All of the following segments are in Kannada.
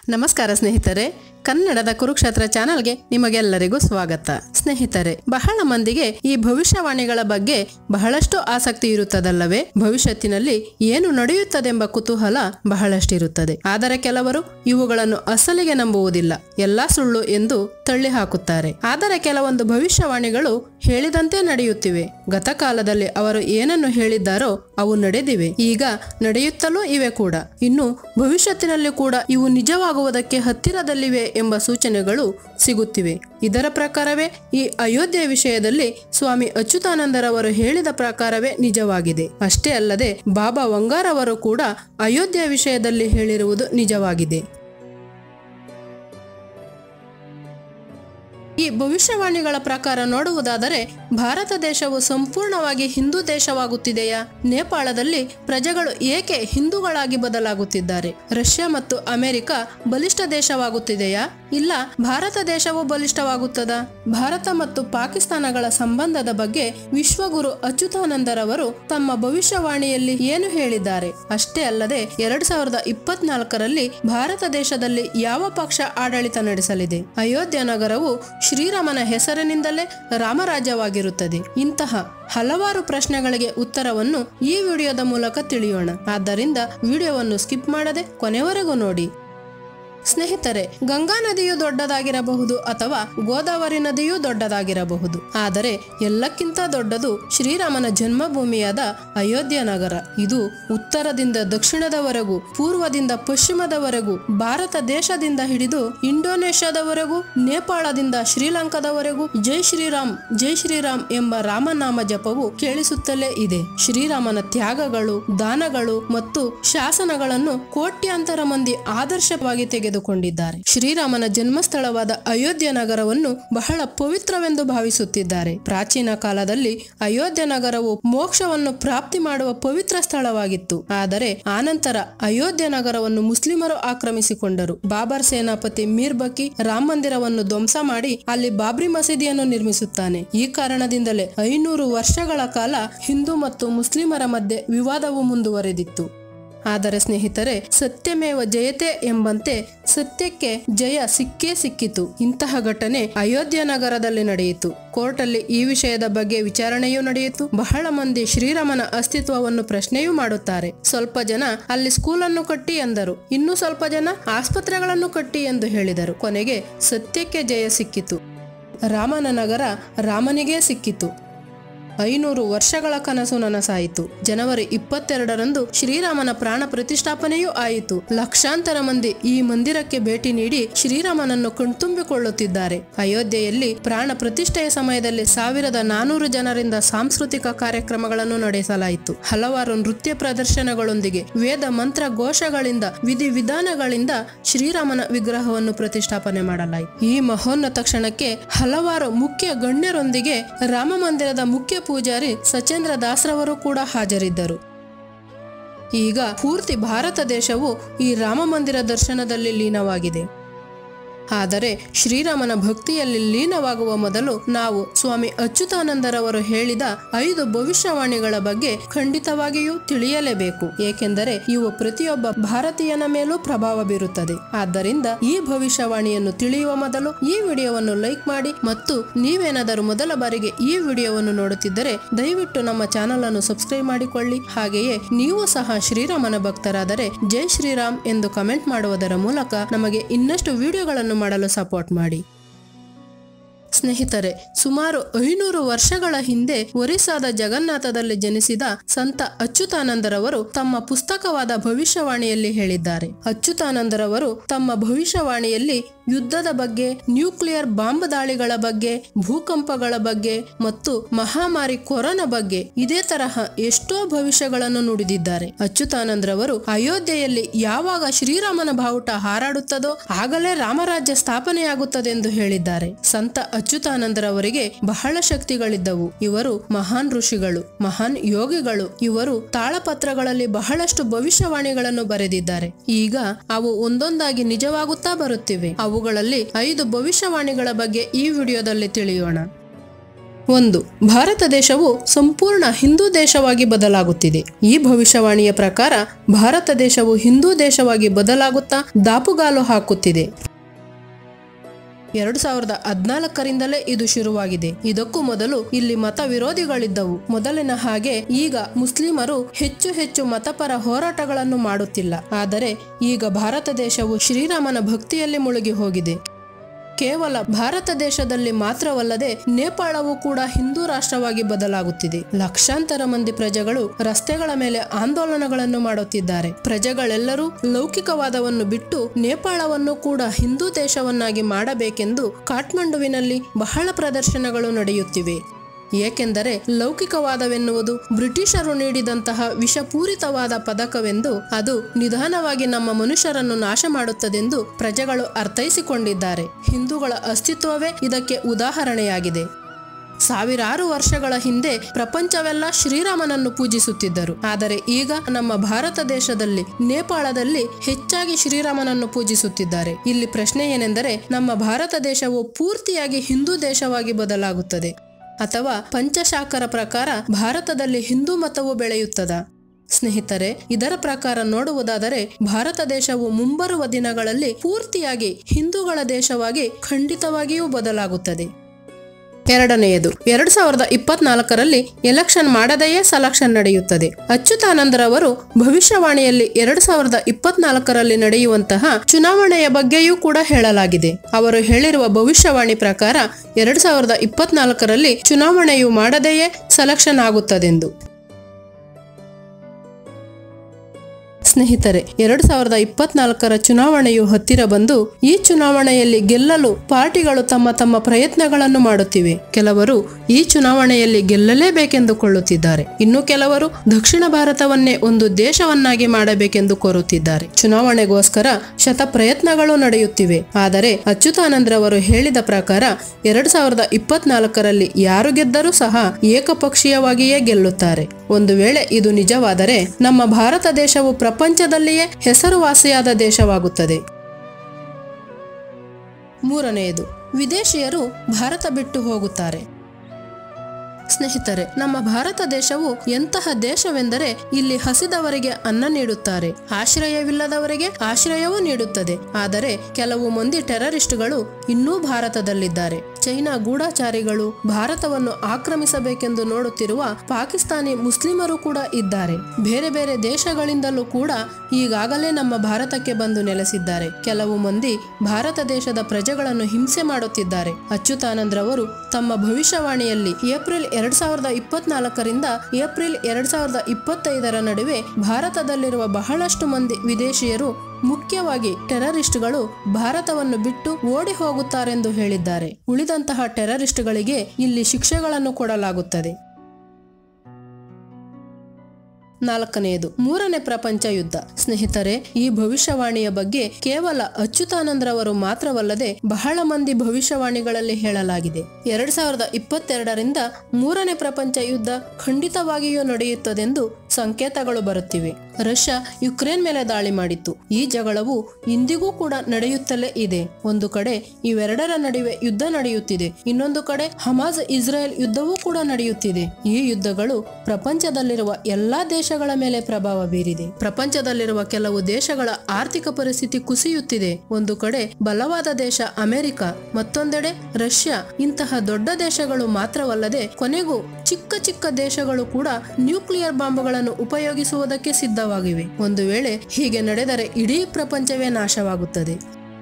ನಮಸ್ಕಾರ ಸ್ನೇಹಿತರೆ, ಕನ್ನಡದ ಕುರುಕ್ಷೇತ್ರ ಚಾನೆಲ್ಗೆ ನಿಮಗೆಲ್ಲರಿಗೂ ಸ್ವಾಗತ. ಸ್ನೇಹಿತರೆ, ಬಹಳ ಮಂದಿಗೆ ಈ ಭವಿಷ್ಯವಾಣಿಗಳ ಬಗ್ಗೆ ಬಹಳಷ್ಟು ಆಸಕ್ತಿ ಇರುತ್ತದಲ್ಲವೇ? ಭವಿಷ್ಯತ್ತಿನಲ್ಲಿ ಏನು ನಡೆಯುತ್ತದೆಂಬ ಕುತೂಹಲ ಬಹಳಷ್ಟಿರುತ್ತದೆ. ಆದರೆ ಕೆಲವರು ಇವುಗಳನ್ನು ಅಸಲಿಗೆ ನಂಬುವುದಿಲ್ಲ, ಎಲ್ಲಾ ಸುಳ್ಳು ಎಂದು ತಳ್ಳಿ ಹಾಕುತ್ತಾರೆ. ಆದರೆ ಕೆಲವೊಂದು ಭವಿಷ್ಯವಾಣಿಗಳು ಹೇಳಿದಂತೆ ನಡೆಯುತ್ತಿವೆ. ಗತಕಾಲದಲ್ಲಿ ಅವರು ಏನನ್ನು ಹೇಳಿದ್ದಾರೋ ಅವು ನಡೆದಿವೆ, ಈಗ ನಡೆಯುತ್ತಲೂ ಇವೆ ಕೂಡ. ಇನ್ನು ಭವಿಷ್ಯತ್ತಿನಲ್ಲಿ ಕೂಡ ಇವು ನಿಜವಾಗುವುದಕ್ಕೆ ಹತ್ತಿರದಲ್ಲಿವೆ ಎಂಬ ಸೂಚನೆಗಳು ಸಿಗುತ್ತಿವೆ. ಇದರ ಪ್ರಕಾರವೇ ಈ ಅಯೋಧ್ಯೆ ವಿಷಯದಲ್ಲಿ ಸ್ವಾಮಿ ಅಚ್ಯುತಾನಂದರವರು ಹೇಳಿದ ಪ್ರಕಾರವೇ ನಿಜವಾಗಿದೆ. ಅಷ್ಟೇ ಅಲ್ಲದೆ ಬಾಬಾ ವಂಗಾರ್ ಅವರು ಕೂಡ ಅಯೋಧ್ಯೆ ವಿಷಯದಲ್ಲಿ ಹೇಳಿರುವುದು ನಿಜವಾಗಿದೆ. ಈ ಭವಿಷ್ಯವಾಣಿಗಳ ಪ್ರಕಾರ ನೋಡುವುದಾದರೆ ಭಾರತ ದೇಶವು ಸಂಪೂರ್ಣವಾಗಿ ಹಿಂದೂ ದೇಶವಾಗುತ್ತಿದೆಯಾ? ನೇಪಾಳದಲ್ಲಿ ಪ್ರಜೆಗಳು ಏಕೆ ಹಿಂದೂಗಳಾಗಿ ಬದಲಾಗುತ್ತಿದ್ದಾರೆ? ರಷ್ಯಾ ಮತ್ತು ಅಮೆರಿಕ ಬಲಿಷ್ಠ ದೇಶವಾಗುತ್ತಿದೆಯಾ? ಇಲ್ಲ ಭಾರತ ದೇಶವು ಬಲಿಷ್ಠವಾಗುತ್ತದಾ? ಭಾರತ ಮತ್ತು ಪಾಕಿಸ್ತಾನಗಳ ಸಂಬಂಧದ ಬಗ್ಗೆ ವಿಶ್ವಗುರು ಅಚ್ಯುತಾನಂದರವರು ತಮ್ಮ ಭವಿಷ್ಯವಾಣಿಯಲ್ಲಿ ಏನು ಹೇಳಿದ್ದಾರೆ? ಅಷ್ಟೇ ಅಲ್ಲದೆ 2024ರಲ್ಲಿ ಭಾರತ ದೇಶದಲ್ಲಿ ಯಾವ ಪಕ್ಷ ಆಡಳಿತ ನಡೆಸಲಿದೆ? ಅಯೋಧ್ಯ ನಗರವು ಶ್ರೀರಾಮನ ಹೆಸರಿನಿಂದಲೇ ರಾಮರಾಜ್ಯವಾಗಿರುತ್ತದೆ. ಇಂತಹ ಹಲವಾರು ಪ್ರಶ್ನೆಗಳಿಗೆ ಉತ್ತರವನ್ನು ಈ ವಿಡಿಯೋದ ಮೂಲಕ ತಿಳಿಯೋಣ. ಆದ್ದರಿಂದ ವಿಡಿಯೋವನ್ನು ಸ್ಕಿಪ್ ಮಾಡದೆ ಕೊನೆವರೆಗೂ ನೋಡಿ. ಸ್ನೇಹಿತರೆ, ಗಂಗಾ ನದಿಯು ದೊಡ್ಡದಾಗಿರಬಹುದು ಅಥವಾ ಗೋದಾವರಿ ನದಿಯೂ ದೊಡ್ಡದಾಗಿರಬಹುದು, ಆದರೆ ಎಲ್ಲಕ್ಕಿಂತ ದೊಡ್ಡದು ಶ್ರೀರಾಮನ ಜನ್ಮಭೂಮಿಯಾದ ಅಯೋಧ್ಯ ನಗರ. ಇದು ಉತ್ತರದಿಂದ ದಕ್ಷಿಣದವರೆಗೂ, ಪೂರ್ವದಿಂದ ಪಶ್ಚಿಮದವರೆಗೂ, ಭಾರತ ದೇಶದಿಂದ ಹಿಡಿದು ಇಂಡೋನೇಷ್ಯಾದವರೆಗೂ, ನೇಪಾಳದಿಂದ ಶ್ರೀಲಂಕಾದವರೆಗೂ ಜೈ ಶ್ರೀರಾಮ್ ಜೈ ಶ್ರೀರಾಮ್ ಎಂಬ ರಾಮನಾಮ ಜಪವು ಕೇಳಿಸುತ್ತಲೇ ಇದೆ. ಶ್ರೀರಾಮನ ತ್ಯಾಗಗಳು, ದಾನಗಳು ಮತ್ತು ಶಾಸನಗಳನ್ನು ಕೋಟ್ಯಾಂತರ ಮಂದಿ ಆದರ್ಶವಾಗಿ ತೆಗೆದುಕೊಂಡಿದ್ದಾರೆ. ಶ್ರೀರಾಮನ ಜನ್ಮಸ್ಥಳವಾದ ಅಯೋಧ್ಯ ನಗರವನ್ನು ಬಹಳ ಪವಿತ್ರವೆಂದು ಭಾವಿಸುತ್ತಿದ್ದಾರೆ. ಪ್ರಾಚೀನ ಕಾಲದಲ್ಲಿ ಅಯೋಧ್ಯ ನಗರವು ಮೋಕ್ಷವನ್ನು ಪ್ರಾಪ್ತಿ ಮಾಡುವ ಪವಿತ್ರ ಸ್ಥಳವಾಗಿತ್ತು. ಆದರೆ ಆನಂತರ ಅಯೋಧ್ಯ ನಗರವನ್ನು ಮುಸ್ಲಿಮರು ಆಕ್ರಮಿಸಿಕೊಂಡರು. ಬಾಬರ್ ಸೇನಾಪತಿ ಮೀರ್ ಬಕಿ ರಾಮ ಮಂದಿರವನ್ನು ಧ್ವಂಸ ಮಾಡಿ ಅಲ್ಲಿ ಬಾಬ್ರಿ ಮಸೀದಿಯನ್ನು ನಿರ್ಮಿಸುತ್ತಾನೆ. ಈ ಕಾರಣದಿಂದಲೇ 500 ವರ್ಷಗಳ ಕಾಲ ಹಿಂದೂ ಮತ್ತು ಮುಸ್ಲಿಮರ ಮಧ್ಯೆ ವಿವಾದವು ಮುಂದುವರೆದಿತ್ತು. ಆದರೆ ಸ್ನೇಹಿತರೆ, ಸತ್ಯಮೇವ ಜಯತೆ ಎಂಬಂತೆ ಸತ್ಯಕ್ಕೆ ಜಯ ಸಿಕ್ಕೇ ಸಿಕ್ಕಿತು. ಇಂತಹ ಘಟನೆ ಅಯೋಧ್ಯ ನಗರದಲ್ಲಿ ನಡೆಯಿತು. ಕೋರ್ಟಲ್ಲಿ ಈ ವಿಷಯದ ಬಗ್ಗೆ ವಿಚಾರಣೆಯೂ ನಡೆಯಿತು. ಬಹಳ ಮಂದಿ ಶ್ರೀರಾಮನ ಅಸ್ತಿತ್ವವನ್ನು ಪ್ರಶ್ನೆಯೂ ಮಾಡುತ್ತಾರೆ. ಸ್ವಲ್ಪ ಜನ ಅಲ್ಲಿ ಸ್ಕೂಲನ್ನು ಕಟ್ಟಿ ಎಂದರು, ಇನ್ನು ಸ್ವಲ್ಪ ಜನ ಆಸ್ಪತ್ರೆಗಳನ್ನು ಕಟ್ಟಿ ಎಂದು ಹೇಳಿದರು. ಕೊನೆಗೆ ಸತ್ಯಕ್ಕೆ ಜಯ ಸಿಕ್ಕಿತು. ರಾಮನ ನಗರ ರಾಮನಿಗೇ ಸಿಕ್ಕಿತು. 500 ವರ್ಷಗಳ ಕನಸು ನನಸಾಯಿತು. ಜನವರಿ 22ರಂದು ಶ್ರೀರಾಮನ ಪ್ರಾಣ ಪ್ರತಿಷ್ಠಾಪನೆಯೂ ಆಯಿತು. ಲಕ್ಷಾಂತರ ಮಂದಿ ಈ ಮಂದಿರಕ್ಕೆ ಭೇಟಿ ನೀಡಿ ಶ್ರೀರಾಮನನ್ನು ಕಣ್ತುಂಬಿಕೊಳ್ಳುತ್ತಿದ್ದಾರೆ. ಅಯೋಧ್ಯೆಯಲ್ಲಿ ಪ್ರಾಣ ಪ್ರತಿಷ್ಠೆಯ ಸಮಯದಲ್ಲಿ 1400 ಜನರಿಂದ ಸಾಂಸ್ಕೃತಿಕ ಕಾರ್ಯಕ್ರಮಗಳನ್ನು ನಡೆಸಲಾಯಿತು. ಹಲವಾರು ನೃತ್ಯ ಪ್ರದರ್ಶನಗಳೊಂದಿಗೆ ವೇದ ಮಂತ್ರ ಘೋಷಗಳಿಂದ ವಿಧಿವಿಧಾನಗಳಿಂದ ಶ್ರೀರಾಮನ ವಿಗ್ರಹವನ್ನು ಪ್ರತಿಷ್ಠಾಪನೆ ಮಾಡಲಾಯಿತು. ಈ ಮಹೋನ್ನತ ಕ್ಷಣಕ್ಕೆ ಹಲವಾರು ಮುಖ್ಯ ಗಣ್ಯರೊಂದಿಗೆ ರಾಮ ಮಂದಿರದ ಮುಖ್ಯ ಪೂಜಾರಿ ಸಚೇಂದ್ರ ದಾಸ್ರವರು ಕೂಡ ಹಾಜರಿದ್ದರು. ಈಗ ಪೂರ್ತಿ ಭಾರತ ದೇಶವು ಈ ರಾಮ ಮಂದಿರ ದರ್ಶನದಲ್ಲಿ ಲೀನವಾಗಿದೆ. ಆದರೆ ಶ್ರೀರಾಮನ ಭಕ್ತಿಯಲ್ಲಿ ಲೀನವಾಗುವ ಮೊದಲು ನಾವು ಸ್ವಾಮಿ ಅಚ್ಯುತಾನಂದರವರು ಹೇಳಿದ 5 ಭವಿಷ್ಯವಾಣಿಗಳ ಬಗ್ಗೆ ಖಂಡಿತವಾಗಿಯೂ ತಿಳಿಯಲೇಬೇಕು. ಏಕೆಂದರೆ ಇವು ಪ್ರತಿಯೊಬ್ಬ ಭಾರತೀಯನ ಮೇಲೂ ಪ್ರಭಾವ ಬೀರುತ್ತದೆ. ಆದ್ದರಿಂದ ಈ ಭವಿಷ್ಯವಾಣಿಯನ್ನು ತಿಳಿಯುವ ಮೊದಲು ಈ ವಿಡಿಯೋವನ್ನು ಲೈಕ್ ಮಾಡಿ ಮತ್ತು ನೀವೇನಾದರೂ ಮೊದಲ ಬಾರಿಗೆ ಈ ವಿಡಿಯೋವನ್ನು ನೋಡುತ್ತಿದ್ದರೆ ದಯವಿಟ್ಟು ನಮ್ಮ ಚಾನೆಲ್ ಅನ್ನು ಸಬ್ಸ್ಕ್ರೈಬ್ ಮಾಡಿಕೊಳ್ಳಿ. ಹಾಗೆಯೇ ನೀವು ಸಹ ಶ್ರೀರಾಮನ ಭಕ್ತರಾದರೆ ಜೈ ಶ್ರೀರಾಮ್ ಎಂದು ಕಮೆಂಟ್ ಮಾಡುವುದರ ಮೂಲಕ ನಮಗೆ ಇನ್ನಷ್ಟು ವಿಡಿಯೋಗಳನ್ನು ಮಾಡಲು ಸಪೋರ್ಟ್ ಮಾಡಿ. ಸ್ನೇಹಿತರೆ, ಸುಮಾರು 500 ವರ್ಷಗಳ ಹಿಂದೆ ಒರಿಸ್ಸಾದ ಜಗನ್ನಾಥದಲ್ಲಿ ಜನಿಸಿದ ಸಂತ ಅಚ್ಯುತಾನಂದರವರು ತಮ್ಮ ಪುಸ್ತಕವಾದ ಭವಿಷ್ಯವಾಣಿಯಲ್ಲಿ ಹೇಳಿದ್ದಾರೆ. ಅಚ್ಯುತಾನಂದರವರು ತಮ್ಮ ಭವಿಷ್ಯವಾಣಿಯಲ್ಲಿ ಯುದ್ಧದ ಬಗ್ಗೆ, ನ್ಯೂಕ್ಲಿಯರ್ ಬಾಂಬ್ ದಾಳಿಗಳ ಬಗ್ಗೆ, ಭೂಕಂಪಗಳ ಬಗ್ಗೆ ಮತ್ತು ಮಹಾಮಾರಿ ಕೊರೋನಾ ಬಗ್ಗೆ ಇದೇ ತರಹ ಎಷ್ಟೋ ಭವಿಷ್ಯಗಳನ್ನು ನುಡಿದಿದ್ದಾರೆ. ಅಚ್ಯುತಾನಂದರವರು ಅಯೋಧ್ಯೆಯಲ್ಲಿ ಯಾವಾಗ ಶ್ರೀರಾಮನ ಬಾವುಟ ಹಾರಾಡುತ್ತದೋ ಆಗಲೇ ರಾಮರಾಜ್ಯ ಸ್ಥಾಪನೆಯಾಗುತ್ತದೆ ಎಂದು ಹೇಳಿದ್ದಾರೆ. ಸಂತ ಅಚ್ಯುತಾನಂದರವರಿಗೆ ಬಹಳ ಶಕ್ತಿಗಳಿದ್ದವು. ಇವರು ಮಹಾನ್ ಋಷಿಗಳು, ಮಹಾನ್ ಯೋಗಿಗಳು. ಇವರು ತಾಳಪತ್ರಗಳಲ್ಲಿ ಬಹಳಷ್ಟು ಭವಿಷ್ಯವಾಣಿಗಳನ್ನು ಬರೆದಿದ್ದಾರೆ. ಈಗ ಅವು ಒಂದೊಂದಾಗಿ ನಿಜವಾಗುತ್ತಾ ಬರುತ್ತಿವೆ. ಅವುಗಳಲ್ಲಿ 5 ಭವಿಷ್ಯವಾಣಿಗಳ ಬಗ್ಗೆ ಈ ವಿಡಿಯೋದಲ್ಲಿ ತಿಳಿಯೋಣ. 1. ಭಾರತ ದೇಶವು ಸಂಪೂರ್ಣ ಹಿಂದೂ ದೇಶವಾಗಿ ಬದಲಾಗುತ್ತಿದೆ. ಈ ಭವಿಷ್ಯವಾಣಿಯ ಪ್ರಕಾರ ಭಾರತ ದೇಶವು ಹಿಂದೂ ದೇಶವಾಗಿ ಬದಲಾಗುತ್ತಾ ದಾಪುಗಾಲು ಹಾಕುತ್ತಿದೆ. 2014ರಿಂದಲೇ ಇದು ಶುರುವಾಗಿದೆ. ಇದಕ್ಕೂ ಮೊದಲು ಇಲ್ಲಿ ಮತ ವಿರೋಧಿಗಳಿದ್ದವು. ಮೊದಲಿನ ಹಾಗೆ ಈಗ ಮುಸ್ಲಿಮರು ಹೆಚ್ಚು ಮತಪರ ಹೋರಾಟಗಳನ್ನು ಮಾಡುತ್ತಿಲ್ಲ. ಆದರೆ ಈಗ ಭಾರತ ದೇಶವು ಶ್ರೀರಾಮನ ಭಕ್ತಿಯಲ್ಲಿ ಮುಳುಗಿ ಹೋಗಿದೆ. ಕೇವಲ ಭಾರತ ದೇಶದಲ್ಲಿ ಮಾತ್ರವಲ್ಲದೆ ನೇಪಾಳವು ಕೂಡ ಹಿಂದೂ ರಾಷ್ಟ್ರವಾಗಿ ಬದಲಾಗುತ್ತಿದೆ. ಲಕ್ಷಾಂತರ ಮಂದಿ ಪ್ರಜೆಗಳು ರಸ್ತೆಗಳ ಮೇಲೆ ಆಂದೋಲನಗಳನ್ನು ಮಾಡುತ್ತಿದ್ದಾರೆ. ಪ್ರಜೆಗಳೆಲ್ಲರೂ ಲೌಕಿಕವಾದವನ್ನು ಬಿಟ್ಟು ನೇಪಾಳವನ್ನು ಕೂಡ ಹಿಂದೂ ದೇಶವನ್ನಾಗಿ ಮಾಡಬೇಕೆಂದು ಕಾಠ್ಮಂಡುವಿನಲ್ಲಿ ಬಹಳ ಪ್ರದರ್ಶನಗಳು ನಡೆಯುತ್ತಿವೆ. ಏಕೆಂದರೆ ಲೌಕಿಕವಾದವೆನ್ನುವುದು ಬ್ರಿಟಿಷರು ನೀಡಿದಂತಹ ವಿಷಪೂರಿತವಾದ ಪದಕವೆಂದು, ಅದು ನಿಧಾನವಾಗಿ ನಮ್ಮ ಮನುಷ್ಯರನ್ನು ನಾಶ ಮಾಡುತ್ತದೆಂದು ಪ್ರಜೆಗಳು ಅರ್ಥೈಸಿಕೊಂಡಿದ್ದಾರೆ. ಹಿಂದೂಗಳ ಅಸ್ತಿತ್ವವೇ ಇದಕ್ಕೆ ಉದಾಹರಣೆಯಾಗಿದೆ. ಸಾವಿರಾರು ವರ್ಷಗಳ ಹಿಂದೆ ಪ್ರಪಂಚವೆಲ್ಲ ಶ್ರೀರಾಮನನ್ನು ಪೂಜಿಸುತ್ತಿದ್ದರು. ಆದರೆ ಈಗ ನಮ್ಮ ಭಾರತ ದೇಶದಲ್ಲಿ, ನೇಪಾಳದಲ್ಲಿ ಹೆಚ್ಚಾಗಿ ಶ್ರೀರಾಮನನ್ನು ಪೂಜಿಸುತ್ತಿದ್ದಾರೆ. ಇಲ್ಲಿ ಪ್ರಶ್ನೆ ಏನೆಂದರೆ, ನಮ್ಮ ಭಾರತ ದೇಶವು ಪೂರ್ತಿಯಾಗಿ ಹಿಂದೂ ದೇಶವಾಗಿ ಬದಲಾಗುತ್ತದೆ ಅಥವಾ ಪಂಚಶಾಖರ ಪ್ರಕಾರ ಭಾರತದಲ್ಲಿ ಹಿಂದೂ ಮತವು ಬೆಳೆಯುತ್ತದಾ? ಸ್ನೇಹಿತರೆ, ಇದರ ಪ್ರಕಾರ ನೋಡುವುದಾದರೆ ಭಾರತ ದೇಶವು ಮುಂಬರುವ ದಿನಗಳಲ್ಲಿ ಪೂರ್ತಿಯಾಗಿ ಹಿಂದೂಗಳ ದೇಶವಾಗಿ ಖಂಡಿತವಾಗಿಯೂ ಬದಲಾಗುತ್ತದೆ. 2ನೇಯದು, 2024ರಲ್ಲಿ ಎಲೆಕ್ಷನ್ ಮಾಡದೆಯೇ ಸೆಲೆಕ್ಷನ್ ನಡೆಯುತ್ತದೆ. ಅಚ್ಯುತಾನಂದರವರು ಭವಿಷ್ಯವಾಣಿಯಲ್ಲಿ 2024ರಲ್ಲಿ ನಡೆಯುವಂತಹ ಚುನಾವಣೆಯ ಬಗ್ಗೆಯೂ ಕೂಡ ಹೇಳಲಾಗಿದೆ. ಅವರು ಹೇಳಿರುವ ಭವಿಷ್ಯವಾಣಿ ಪ್ರಕಾರ 2024ರಲ್ಲಿ ಚುನಾವಣೆಯು ಮಾಡದೆಯೇ ಸೆಲೆಕ್ಷನ್ ಆಗುತ್ತದೆಂದು. ಸ್ನೇಹಿತರೆ, 2024ರ ಚುನಾವಣೆಯು ಹತ್ತಿರ ಬಂದು ಈ ಚುನಾವಣೆಯಲ್ಲಿ ಗೆಲ್ಲಲು ಪಾರ್ಟಿಗಳು ತಮ್ಮ ಪ್ರಯತ್ನಗಳನ್ನು ಮಾಡುತ್ತಿವೆ. ಕೆಲವರು ಈ ಚುನಾವಣೆಯಲ್ಲಿ ಗೆಲ್ಲಲೇಬೇಕೆಂದುಕೊಳ್ಳುತ್ತಿದ್ದಾರೆ. ಇನ್ನು ಕೆಲವರು ದಕ್ಷಿಣ ಭಾರತವನ್ನೇ ಒಂದು ದೇಶವನ್ನಾಗಿ ಮಾಡಬೇಕೆಂದು ಕೋರುತ್ತಿದ್ದಾರೆ. ಚುನಾವಣೆಗೋಸ್ಕರ ಶತ ಪ್ರಯತ್ನಗಳು ನಡೆಯುತ್ತಿವೆ. ಆದರೆ ಅಚ್ಯುತಾನಂದ್ರವರು ಹೇಳಿದ ಪ್ರಕಾರ 2024ರಲ್ಲಿ ಯಾರು ಗೆದ್ದರೂ ಸಹ ಏಕಪಕ್ಷೀಯವಾಗಿಯೇ ಗೆಲ್ಲುತ್ತಾರೆ. ಒಂದು ವೇಳೆ ಇದು ನಿಜವಾದರೆ ನಮ್ಮ ಭಾರತ ದೇಶವು ಪ್ರಪಂಚದಲ್ಲಿಯೇ ಹೆಸರುವಾಸಿಯಾದ ದೇಶವಾಗುತ್ತದೆ. 3ನೇಯದು, ವಿದೇಶಿಯರು ಭಾರತ ಬಿಟ್ಟು ಹೋಗುತ್ತಾರೆ. ಸ್ನೇಹಿತರೆ, ನಮ್ಮ ಭಾರತ ದೇಶವು ಎಂತಹ ದೇಶವೆಂದರೆ ಇಲ್ಲಿ ಹಸಿದವರಿಗೆ ಅನ್ನ ನೀಡುತ್ತಾರೆ, ಆಶ್ರಯವಿಲ್ಲದವರಿಗೆ ಆಶ್ರಯವೂ ನೀಡುತ್ತದೆ. ಆದರೆ ಕೆಲವು ಮಂದಿ ಟೆರರಿಸ್ಟ್ಗಳು ಇನ್ನೂ ಭಾರತದಲ್ಲಿದ್ದಾರೆ. ಚೈನಾ ಗೂಢಚಾರಿಗಳು ಭಾರತವನ್ನು ಆಕ್ರಮಿಸಬೇಕೆಂದು ನೋಡುತ್ತಿರುವ ಪಾಕಿಸ್ತಾನಿ ಮುಸ್ಲಿಮರು ಕೂಡ ಇದ್ದಾರೆ. ಬೇರೆ ಬೇರೆ ದೇಶಗಳಿಂದಲೂ ಕೂಡ ಈಗಾಗಲೇ ನಮ್ಮ ಭಾರತಕ್ಕೆ ಬಂದು ನೆಲೆಸಿದ್ದಾರೆ. ಕೆಲವು ಮಂದಿ ಭಾರತ ದೇಶದ ಪ್ರಜೆಗಳನ್ನು ಹಿಂಸೆ ಮಾಡುತ್ತಿದ್ದಾರೆ. ಅಚ್ಯುತಾನಂದ್ರವರು ತಮ್ಮ ಭವಿಷ್ಯವಾಣಿಯಲ್ಲಿ ಏಪ್ರಿಲ್ 2024ರಿಂದ ಏಪ್ರಿಲ್ 2025ರ ನಡುವೆ ಭಾರತದಲ್ಲಿರುವ ಬಹಳಷ್ಟು ಮಂದಿ ವಿದೇಶಿಯರು, ಮುಖ್ಯವಾಗಿ ಟೆರರಿಸ್ಟ್ಗಳು ಭಾರತವನ್ನು ಬಿಟ್ಟು ಓಡಿ ಹೋಗುತ್ತಾರೆಂದು ಹೇಳಿದ್ದಾರೆ. ಉಳಿದಂತಹ ಟೆರರಿಸ್ಟ್ಗಳಿಗೆ ಇಲ್ಲಿ ಶಿಕ್ಷೆಗಳನ್ನು ಕೊಡಲಾಗುತ್ತದೆ. 4ನೇಯದು, 3ನೇ ಪ್ರಪಂಚ ಯುದ್ಧ. ಸ್ನೇಹಿತರೆ, ಈ ಭವಿಷ್ಯವಾಣಿಯ ಬಗ್ಗೆ ಕೇವಲ ಅಚ್ಯುತಾನಂದ್ರವರು ಮಾತ್ರವಲ್ಲದೆ ಬಹಳ ಮಂದಿ ಭವಿಷ್ಯವಾಣಿಗಳಲ್ಲಿ ಹೇಳಲಾಗಿದೆ. 2022ರಿಂದ 3ನೇ ಪ್ರಪಂಚ ಯುದ್ಧ ಖಂಡಿತವಾಗಿಯೂ ನಡೆಯುತ್ತದೆಂದು ಸಂಕೇತಗಳು ಬರುತ್ತಿವೆ. ರಷ್ಯಾ ಯುಕ್ರೇನ್ ಮೇಲೆ ದಾಳಿ ಮಾಡಿತ್ತು. ಈ ಜಗಳವು ಇಂದಿಗೂ ಕೂಡ ನಡೆಯುತ್ತಲೇ ಇದೆ. ಒಂದು ಕಡೆ ಇವೆರಡರ ನಡುವೆ ಯುದ್ಧ ನಡೆಯುತ್ತಿದೆ, ಇನ್ನೊಂದು ಕಡೆ ಹಮಾಜ್ ಇಸ್ರೇಲ್ ಯುದ್ಧವೂ ಕೂಡ ನಡೆಯುತ್ತಿದೆ. ಈ ಯುದ್ಧಗಳು ಪ್ರಪಂಚದಲ್ಲಿರುವ ಎಲ್ಲಾ ದೇಶಗಳ ಮೇಲೆ ಪ್ರಭಾವ ಬೀರಿದೆ. ಪ್ರಪಂಚದಲ್ಲಿರುವ ಕೆಲವು ದೇಶಗಳ ಆರ್ಥಿಕ ಪರಿಸ್ಥಿತಿ ಕುಸಿಯುತ್ತಿದೆ. ಒಂದು ಕಡೆ ಬಲವಾದ ದೇಶ ಅಮೆರಿಕ, ಮತ್ತೊಂದೆಡೆ ರಷ್ಯಾ. ಇಂತಹ ದೊಡ್ಡ ದೇಶಗಳು ಮಾತ್ರವಲ್ಲದೆ ಕೊನೆಗೂ ಚಿಕ್ಕ ಚಿಕ್ಕ ದೇಶಗಳು ಕೂಡ ನ್ಯೂಕ್ಲಿಯರ್ ಬಾಂಬ್ಗಳನ್ನು ಉಪಯೋಗಿಸುವುದಕ್ಕೆ ಸಿದ್ಧವಾಗಿವೆ. ಒಂದು ವೇಳೆ ಹೀಗೆ ನಡೆದರೆ ಇಡೀ ಪ್ರಪಂಚವೇ ನಾಶವಾಗುತ್ತದೆ.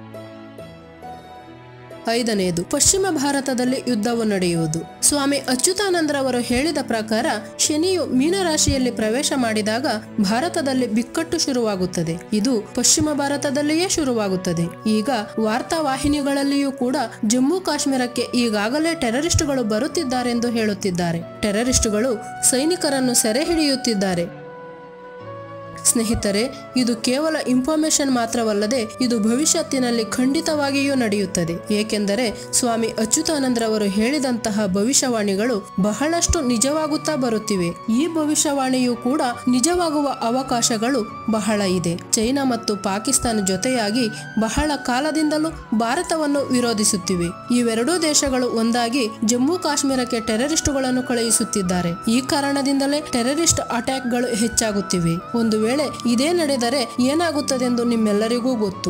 5ನೇಯದು, ಪಶ್ಚಿಮ ಭಾರತದಲ್ಲಿ ಯುದ್ಧವು ನಡೆಯುವುದು. ಸ್ವಾಮಿ ಅಚ್ಯುತಾನಂದ್ರವರು ಹೇಳಿದ ಪ್ರಕಾರ ಶನಿಯು ಮೀನರಾಶಿಯಲ್ಲಿ ಪ್ರವೇಶ ಮಾಡಿದಾಗ ಭಾರತದಲ್ಲಿ ಬಿಕ್ಕಟ್ಟು ಶುರುವಾಗುತ್ತದೆ. ಇದು ಪಶ್ಚಿಮ ಭಾರತದಲ್ಲಿಯೇ ಶುರುವಾಗುತ್ತದೆ. ಈಗ ವಾರ್ತಾವಾಹಿನಿಗಳಲ್ಲಿಯೂ ಕೂಡ ಜಮ್ಮು ಕಾಶ್ಮೀರಕ್ಕೆ ಈಗಾಗಲೇ ಟೆರರಿಸ್ಟ್ಗಳು ಬರುತ್ತಿದ್ದಾರೆಂದು ಹೇಳುತ್ತಿದ್ದಾರೆ. ಟೆರರಿಸ್ಟ್ಗಳು ಸೈನಿಕರನ್ನು ಸೆರೆ ಹಿಡಿಯುತ್ತಿದ್ದಾರೆ. ಸ್ನೇಹಿತರೆ, ಇದು ಕೇವಲ ಇನ್ಫಾರ್ಮೇಶನ್ ಮಾತ್ರವಲ್ಲದೆ ಇದು ಭವಿಷ್ಯತ್ತಿನಲ್ಲಿ ಖಂಡಿತವಾಗಿಯೂ ನಡೆಯುತ್ತದೆ. ಏಕೆಂದರೆ ಸ್ವಾಮಿ ಅಚ್ಯುತಾನಂದ್ರವರು ಹೇಳಿದಂತಹ ಭವಿಷ್ಯವಾಣಿಗಳು ಬಹಳಷ್ಟು ನಿಜವಾಗುತ್ತಾ ಬರುತ್ತಿವೆ. ಈ ಭವಿಷ್ಯವಾಣಿಯು ಕೂಡ ನಿಜವಾಗುವ ಅವಕಾಶಗಳು ಬಹಳ ಇದೆ. ಚೈನಾ ಮತ್ತು ಪಾಕಿಸ್ತಾನ ಜೊತೆಯಾಗಿ ಬಹಳ ಕಾಲದಿಂದಲೂ ಭಾರತವನ್ನು ವಿರೋಧಿಸುತ್ತಿವೆ. ಇವೆರಡೂ ದೇಶಗಳು ಒಂದಾಗಿ ಜಮ್ಮು ಕಾಶ್ಮೀರಕ್ಕೆ ಟೆರರಿಸ್ಟುಗಳನ್ನು ಕಳುಹಿಸುತ್ತಿದ್ದಾರೆ. ಈ ಕಾರಣದಿಂದಲೇ ಟೆರರಿಸ್ಟ್ ಅಟ್ಯಾಕ್ಗಳು ಹೆಚ್ಚಾಗುತ್ತಿವೆ. ಒಂದು ವೇಳೆ ಇದೇ ನಡೆದರೆ ಏನಾಗುತ್ತದೆಂದು ನಿಮ್ಮೆಲ್ಲರಿಗೂ ಗೊತ್ತು.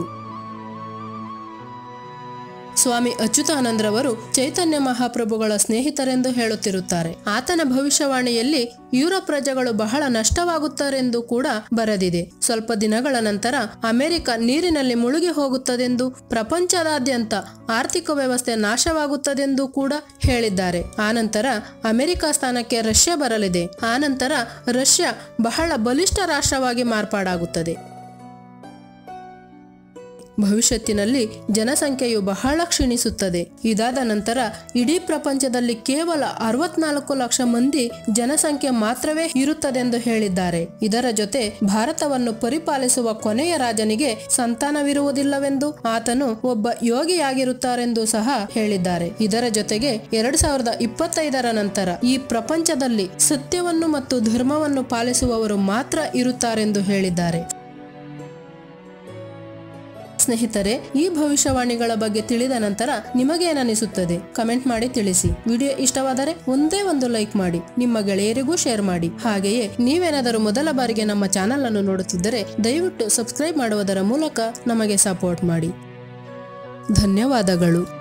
ಸ್ವಾಮಿ ಅಚ್ಯುತಾನಂದ್ರವರು ಚೈತನ್ಯ ಮಹಾಪ್ರಭುಗಳ ಸ್ನೇಹಿತರೆಂದು ಹೇಳುತ್ತಿರುತ್ತಾರೆ. ಆತನ ಭವಿಷ್ಯವಾಣಿಯಲ್ಲಿ ಯುರೋಪ್ ಪ್ರಜೆಗಳು ಬಹಳ ನಷ್ಟವಾಗುತ್ತಾರೆಂದು ಕೂಡ ಬರೆದಿದೆ. ಸ್ವಲ್ಪ ದಿನಗಳ ನಂತರ ಅಮೆರಿಕ ನೀರಿನಲ್ಲಿ ಮುಳುಗಿ ಹೋಗುತ್ತದೆಂದು, ಪ್ರಪಂಚದಾದ್ಯಂತ ಆರ್ಥಿಕ ವ್ಯವಸ್ಥೆ ನಾಶವಾಗುತ್ತದೆಂದು ಕೂಡ ಹೇಳಿದ್ದಾರೆ. ಆನಂತರ ಅಮೆರಿಕ ಸ್ಥಾನಕ್ಕೆ ರಷ್ಯಾ ಬರಲಿದೆ. ಆನಂತರ ರಷ್ಯಾ ಬಹಳ ಬಲಿಷ್ಠ ರಾಷ್ಟ್ರವಾಗಿ ಮಾರ್ಪಾಡಾಗುತ್ತದೆ. ಭವಿಷ್ಯತ್ತಿನಲ್ಲಿ ಜನಸಂಖ್ಯೆಯು ಬಹಳ ಕ್ಷೀಣಿಸುತ್ತದೆ. ಇದಾದ ನಂತರ ಇಡೀ ಪ್ರಪಂಚದಲ್ಲಿ ಕೇವಲ 64 ಲಕ್ಷ ಮಂದಿ ಜನಸಂಖ್ಯೆ ಮಾತ್ರವೇ ಇರುತ್ತದೆಂದು ಹೇಳಿದ್ದಾರೆ. ಇದರ ಜೊತೆ ಭಾರತವನ್ನು ಪರಿಪಾಲಿಸುವ ಕೊನೆಯ ರಾಜನಿಗೆ ಸಂತಾನವಿರುವುದಿಲ್ಲವೆಂದು, ಆತನು ಒಬ್ಬ ಯೋಗಿಯಾಗಿರುತ್ತಾರೆಂದು ಸಹ ಹೇಳಿದ್ದಾರೆ. ಇದರ ಜೊತೆಗೆ 2025ರ ನಂತರ ಈ ಪ್ರಪಂಚದಲ್ಲಿ ಸತ್ಯವನ್ನು ಮತ್ತು ಧರ್ಮವನ್ನು ಪಾಲಿಸುವವರು ಮಾತ್ರ ಇರುತ್ತಾರೆಂದು ಹೇಳಿದ್ದಾರೆ. ಸ್ನೇಹಿತರೆ, ಈ ಭವಿಷ್ಯವಾಣಿಗಳ ಬಗ್ಗೆ ತಿಳಿದ ನಂತರ ನಿಮಗೇನನಿಸುತ್ತದೆ? ಕಮೆಂಟ್ ಮಾಡಿ ತಿಳಿಸಿ. ವಿಡಿಯೋ ಇಷ್ಟವಾದರೆ ಒಂದೇ ಒಂದು ಲೈಕ್ ಮಾಡಿ, ನಿಮ್ಮ ಗೆಳೆಯರಿಗೂ ಶೇರ್ ಮಾಡಿ. ಹಾಗೆಯೇ ನೀವೇನಾದರೂ ಮೊದಲ ಬಾರಿಗೆ ನಮ್ಮ ಚಾನೆಲ್ ಅನ್ನು ನೋಡುತ್ತಿದ್ದರೆ ದಯವಿಟ್ಟು ಸಬ್ಸ್ಕ್ರೈಬ್ ಮಾಡುವುದರ ಮೂಲಕ ನಮಗೆ ಸಪೋರ್ಟ್ ಮಾಡಿ. ಧನ್ಯವಾದಗಳು.